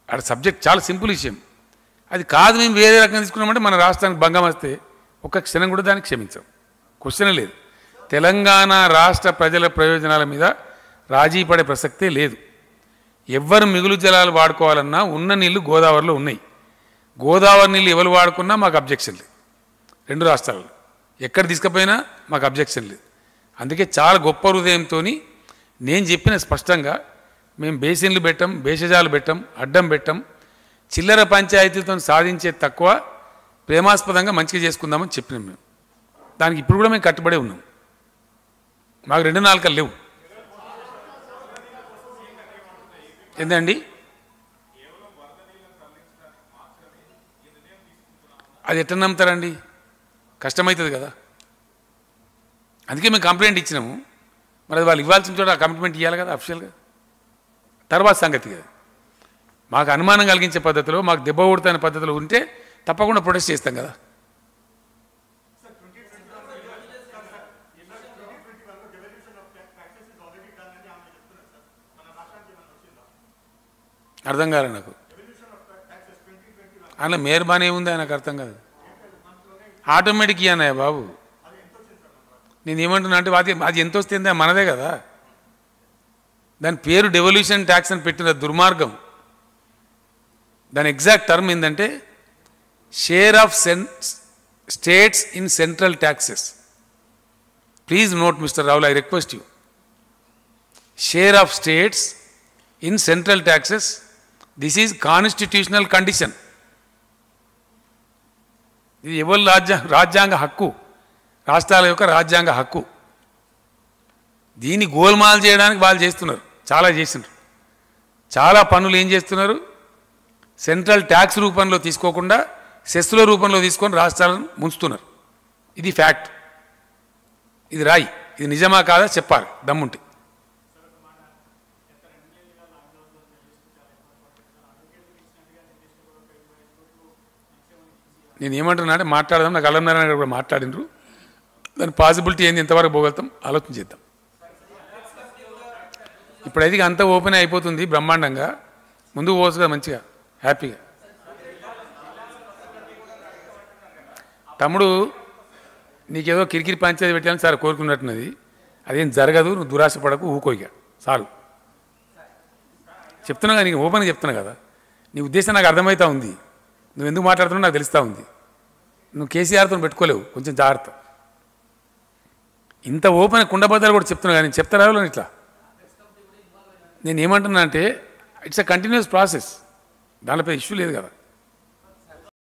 అక్కడ సబ్జెక్ట్ చాలా సింపుల్ విషయం. అది కాదు మేము వేరే రకంగా తీసుకున్నామంటే మన రాష్ట్రానికి భంగం వస్తే ఒక్క క్షణం కూడా దానికి క్షమించాం. క్వశ్చన్ లేదు. తెలంగాణ రాష్ట్ర ప్రజల ప్రయోజనాల మీద రాజీ పడే ప్రసక్తే లేదు. ఎవ్వరు మిగులు జలాలు వాడుకోవాలన్నా ఉన్న నీళ్లు గోదావరిలో ఉన్నాయి. గోదావరి నీళ్ళు ఎవరు వాడుకున్నా మాకు అబ్జెక్షన్ లేదు. రెండు రాష్ట్రాలలో ఎక్కడ తీసుకుపోయినా మాకు అబ్జెక్షన్ లేదు. అందుకే చాలా గొప్ప హృదయంతో నేను చెప్పిన స్పష్టంగా మేము బేసిన్లు పెట్టం, భేషజాలు పెట్టం, అడ్డం పెట్టం. చిల్లర పంచాయతీలతో సాధించే తక్కువ ప్రేమాస్పదంగా మంచిగా చేసుకుందామని చెప్పినాం. మేము దానికి ఇప్పుడు కూడా మేము కట్టుబడే ఉన్నాం. మాకు 2 నాలుకలు లేవు. ఏందండి అది ఎట్లా నమ్ముతారండి? కష్టమవుతుంది కదా. అందుకే మేము కంప్లైంట్ ఇచ్చినాము. మరి అది వాళ్ళు ఇవ్వాల్సిన చోట ఆ కమిట్మెంట్ ఇవ్వాలి కదా అఫిషియల్గా. తర్వాత సంగతి కదా. మాకు అనుమానం కలిగించే పద్ధతిలో, మాకు దెబ్బ కొడుతున్న పద్ధతిలో ఉంటే తప్పకుండా ప్రొటెస్ట్ చేస్తాం కదా. అర్థం కాలే నాకు. అలా మెహర్బానీ ఏముంది నాకు అర్థం కాదు. ఆటోమేటిక్ ఇయ్యన్నాయా బాబు. నేను ఏమంటున్నా అంటే అది ఎంత వస్తుందా మనదే కదా. దాని పేరు డెవల్యూషన్ ట్యాక్స్ అని పెట్టిన దుర్మార్గం. దాని ఎగ్జాక్ట్ టర్మ్ ఏంటంటే share of states in central taxes. Please note mister Rahul, I request you. Share of states in central taxes, this is constitutional condition. ఇది ఎవరి రాజ్యాంగ హక్కు, రాష్ట్రాల యొక్క రాజ్యాంగ హక్కు. దీన్ని గోల్మాల్ చేయడానికి వాళ్ళు చేస్తున్నారు. చాలా చేస్తున్నారు. చాలా పనులు ఏం చేస్తున్నారు, సెంట్రల్ ట్యాక్స్ రూపంలో తీసుకోకుండా సెస్సుల రూపంలో తీసుకొని రాష్ట్రాలను ముంచుతున్నారు. ఇది ఫ్యాక్ట్. ఇది రాయి. ఇది నిజమా కాదా చెప్పాలి దమ్ముంటే. నేను ఏమంటున్నా అంటే మాట్లాడదాం. నాకు అల్లనారాయణ గారు కూడా మాట్లాడినరు. దాని పాసిబిలిటీ ఏంది, ఎంతవరకు పోగలుగుతాం ఆలోచన చేద్దాం. ఇప్పుడైతే అంతా ఓపెన్ అయిపోతుంది బ్రహ్మాండంగా. ముందుకు పోవచ్చు కదా మంచిగా హ్యాపీగా. తమ్ముడు నీకేదో కిరికిరి పంచాయతీ పెట్టాలని సార్ కోరుకున్నట్టున్నది. అదేం జరగదు. నువ్వు దురాశ పడకు, ఊకోయిగా చాలు. చెప్తున్నా కదా, నీకు ఓపెన్గా చెప్తున్నా కదా. నీ ఉద్దేశం నాకు అర్థమవుతా ఉంది. నువ్వు ఎందుకు మాట్లాడుతున్నావు నాకు తెలుస్తూ ఉంది. నువ్వు కేసీఆర్తో పెట్టుకోలేవు, కొంచెం జాగ్రత్త. ఇంత ఓపెన్ కుండబద్దలు కూడా చెప్తున్నా కానీ చెప్తారా ఇట్లా. నేను ఏమంటున్నా అంటే ఇట్స్ అ కంటిన్యూస్ ప్రాసెస్. దానిపై ఇష్యూ లేదు కదా.